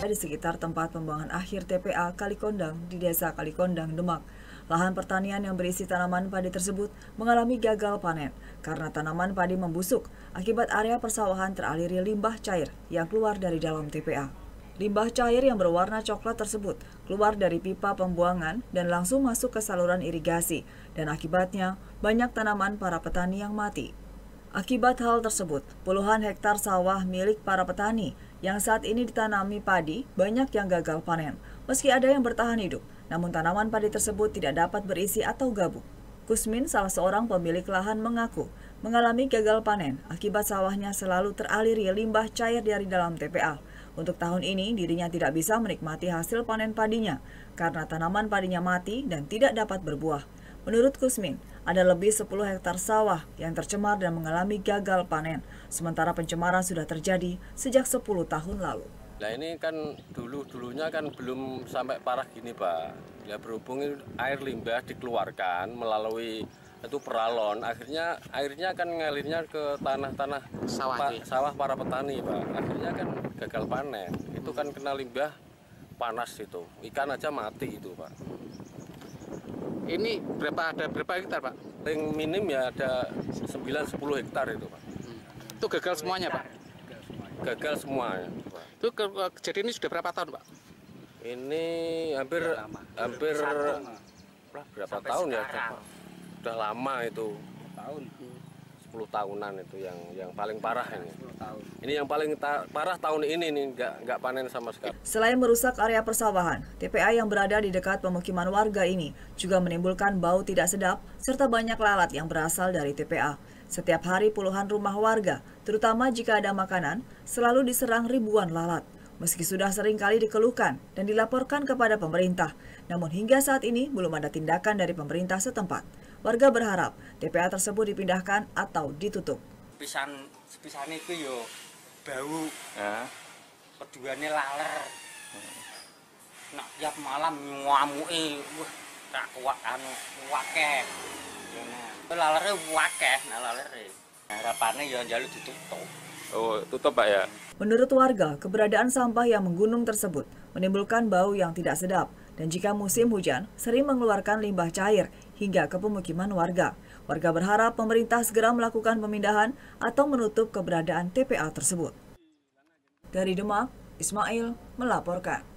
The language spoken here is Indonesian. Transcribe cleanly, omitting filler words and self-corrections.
di sekitar tempat pembuangan akhir TPA Kalikondang di Desa Kalikondang, Demak. Lahan pertanian yang berisi tanaman padi tersebut mengalami gagal panen karena tanaman padi membusuk akibat area persawahan teraliri limbah cair yang keluar dari dalam TPA. Limbah cair yang berwarna coklat tersebut keluar dari pipa pembuangan dan langsung masuk ke saluran irigasi, dan akibatnya banyak tanaman para petani yang mati. Akibat hal tersebut, puluhan hektar sawah milik para petani yang saat ini ditanami padi banyak yang gagal panen. Meski ada yang bertahan hidup, namun tanaman padi tersebut tidak dapat berisi atau gabung. Kusmin, salah seorang pemilik lahan, mengaku mengalami gagal panen akibat sawahnya selalu teraliri limbah cair dari dalam TPA. Untuk tahun ini, dirinya tidak bisa menikmati hasil panen padinya karena tanaman padinya mati dan tidak dapat berbuah. Menurut Kusmin, ada lebih 10 hektar sawah yang tercemar dan mengalami gagal panen, sementara pencemaran sudah terjadi sejak 10 tahun lalu. Nah ini kan dulunya kan belum sampai parah gini Pak. Ya berhubung air limbah dikeluarkan melalui itu peralon, airnya kan ngalirnya ke tanah-tanah sawah para petani Pak. Akhirnya kan gagal panen. Itu kan kena limbah panas itu. Ikan aja mati itu Pak. Ini ada berapa hektar Pak? Paling minim ya ada 9-10 hektar itu Pak. Itu gagal semuanya Pak? Gagal semuanya Pak. Itu kejadian ini sudah berapa tahun Pak? Ini hampir berapa tahun ya? Udah lama itu. 10 tahunan itu yang paling parah ini. Ini yang paling parah tahun ini nih, nggak panen sama sekali. Selain merusak area persawahan, TPA yang berada di dekat pemukiman warga ini juga menimbulkan bau tidak sedap serta banyak lalat yang berasal dari TPA. Setiap hari puluhan rumah warga, terutama jika ada makanan, selalu diserang ribuan lalat. Meski sudah sering kali dikeluhkan dan dilaporkan kepada pemerintah, namun hingga saat ini belum ada tindakan dari pemerintah setempat. Warga berharap TPA tersebut dipindahkan atau ditutup. Sepisan itu yo bau, keduanya laler. Nak tiap malam ngamuki, wah tak kuat wakeh. Lalernya wakeh, lalernya. Harapannya yo njaluk ditutup. Oh, tutup Pak ya? Menurut warga, keberadaan sampah yang menggunung tersebut menimbulkan bau yang tidak sedap, dan jika musim hujan sering mengeluarkan limbah cair hingga ke pemukiman warga. Warga berharap pemerintah segera melakukan pemindahan atau menutup keberadaan TPA tersebut. Dari Demak, Ismail melaporkan.